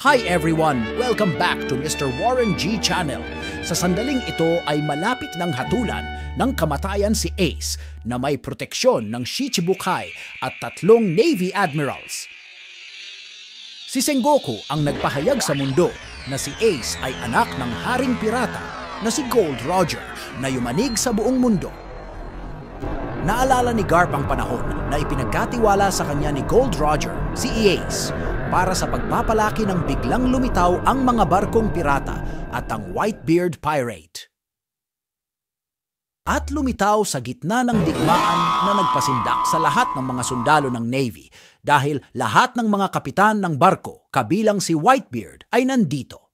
Hi everyone! Welcome back to Mr. Warren G Channel. Sa sandaling ito ay malapit ng hatulan ng kamatayan si Ace na may proteksyon ng Shichibukai at 3 Navy Admirals. Si Sengoku ang nagpahayag sa mundo na si Ace ay anak ng Haring Pirata na si Gold Roger na yumanig sa buong mundo. Naalala ni Garp ang panahon na ipinagkatiwala sa kanya ni Gold Roger si Ace para sa pagpapalaki ng biglang lumitaw ang mga barkong pirata at ang Whitebeard Pirate. At lumitaw sa gitna ng digmaan na nagpasindak sa lahat ng mga sundalo ng Navy dahil lahat ng mga kapitan ng barko kabilang si Whitebeard ay nandito.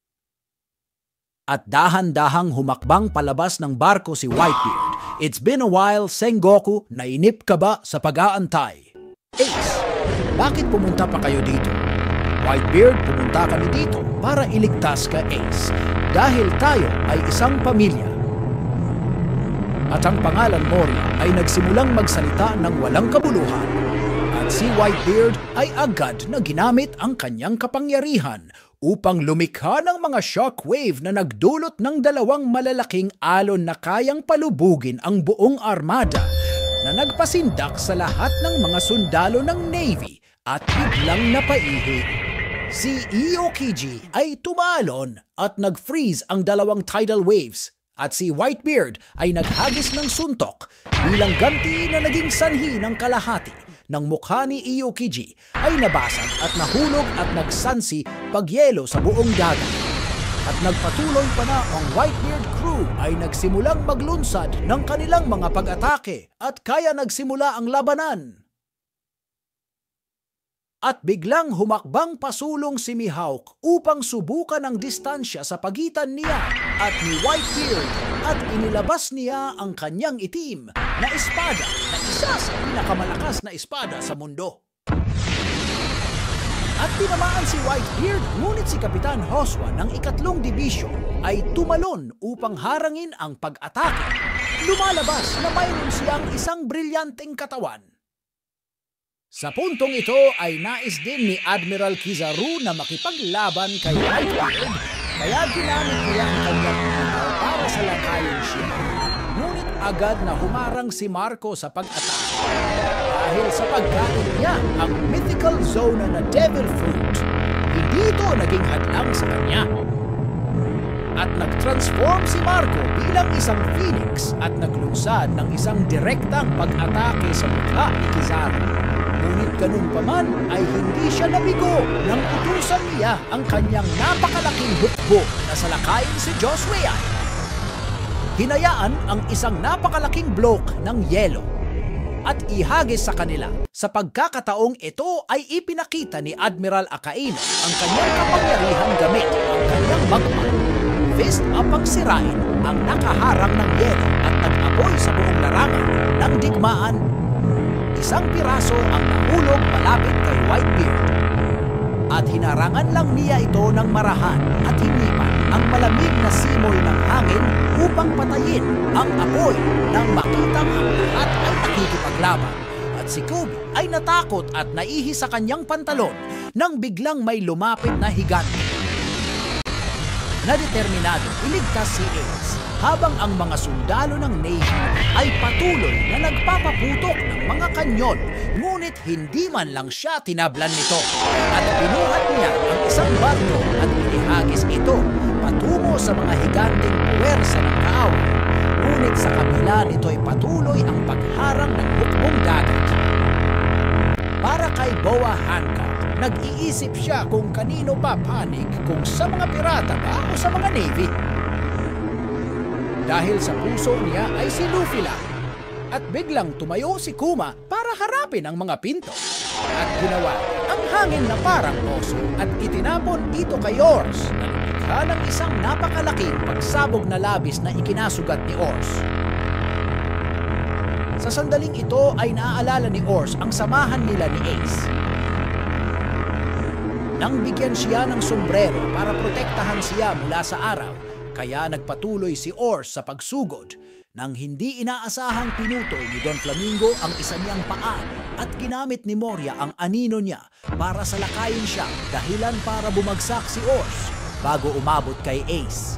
At dahan-dahang humakbang palabas ng barko si Whitebeard. It's been a while, Sengoku, nainip ka ba sa pag-aantay? Ace, bakit pumunta pa kayo dito? Whitebeard, pumunta kami dito para iligtas ka, Ace. Dahil tayo ay isang pamilya. At ang pangalan Moria ay nagsimulang magsalita ng walang kabuluhan. At si Whitebeard ay agad na ginamit ang kanyang kapangyarihan upang lumikha ng mga shockwave na nagdulot ng 2 malalaking alon na kayang palubugin ang buong armada na nagpasindak sa lahat ng mga sundalo ng Navy at biglang napaihi. Si Iokiji ay tumalon at nag-freeze ang 2 tidal waves at si Whitebeard ay naghagis ng suntok bilang ganti na naging sanhi ng kalahati ng mukha ni Iokiji ay nabasag at nahulog at nagsansi pagyelo sa buong dagat. At nagpatuloy pa na ang Whitebeard crew ay nagsimulang maglunsad ng kanilang mga pag-atake at kaya nagsimula ang labanan. At biglang humakbang pasulong si Mihawk upang subukan ang distansya sa pagitan niya at ni Whitebeard at inilabas niya ang kanyang itim na espada na isa sa pinakamalakas na espada sa mundo. At tinamaan si Whitebeard, ngunit si Kapitan Hoswa ng 3 Division ay tumalon upang harangin ang pag-atake. Lumalabas na mayroon siyang isang brilyanteng katawan. Sa puntong ito ay nais din ni Admiral Kizaru na makipaglaban kay Whitebeard, kaya ginamit niya ang kanyang ilaw para salakayin siya. Ngunit agad na humarang si Marco sa pag-atake dahil sa pagkain niya ang mythical zona na Devil Fruit. Hindi ito naging hadlang sa kanya. At nag-transform si Marco bilang isang phoenix at naglunsad ng isang direktang pag-atake sa mukha ni Kizaru. Ngunit ganun pa man ay hindi siya nabigo nang utusan niya ang kanyang napakalaking hukbo na salakayin si Josué. Hinayaan ang isang napakalaking bloke ng yelo at ihagis sa kanila. Sa pagkakataong ito ay ipinakita ni Admiral Akaino ang kanyang kapangyarihan gamit ang kanyang magma. Fist up ang sirain ang nakaharang ng yelo at nag-apoy sa buong larangan ng digmaan. Isang piraso ang nahulog malapit kay Whitebeard. At hinarangan lang niya ito ng marahan at hinipan ang malamig na simoy ng hangin upang patayin ang apoy nang makitang ang lahat ay nakikipaglaban. At si Kobe ay natakot at naihi sa kanyang pantalon nang biglang may lumapit na higante. Nadeterminado iligtas si Ace habang ang mga sundalo ng Navy ay patuloy na nagpapaputok ng mga kanyon, ngunit hindi man lang siya tinablan nito. At binuhat niya ang isang barko at inihagis ito patungo sa mga higanteng puwersa ng kaaway. Ngunit sa kabila nito ay patuloy ang pagharang ng hukbong dagat. Para kay Boa Hancock, nag-iisip siya kung kanino papanig, kung sa mga pirata ba o sa mga Navy. Dahil sa puso niya ay si Luffy lang. At biglang tumayo si Kuma para harapin ang mga pinto. At ginawa ang hangin na parang oso at itinapon ito kay Ors na lumikha ng isang napakalaking pagsabog na labis na ikinasugat ni Ors. Sa sandaling ito ay naaalala ni Ors ang samahan nila ni Ace. Nang bigyan siya ng sombrero para protektahan siya mula sa araw, kaya nagpatuloy si Ors sa pagsugod nang hindi inaasahang pinutol ni Don Flamingo ang isa niyang paa at ginamit ni Moria ang anino niya para salakayin siya, dahilan para bumagsak si Ors bago umabot kay Ace.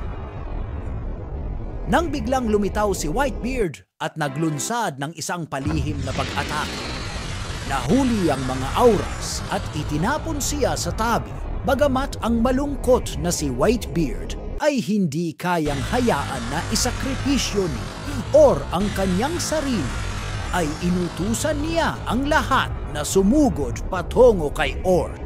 Nang biglang lumitaw si Whitebeard at naglunsad ng isang palihim na pag-atake, nahuli ang mga auras at itinapon siya sa tabi. Bagamat ang malungkot na si Whitebeard ay hindi kayang hayaan na isakripisyo ni Or ang kanyang sarili, ay inutusan niya ang lahat na sumugod patungo kay Or.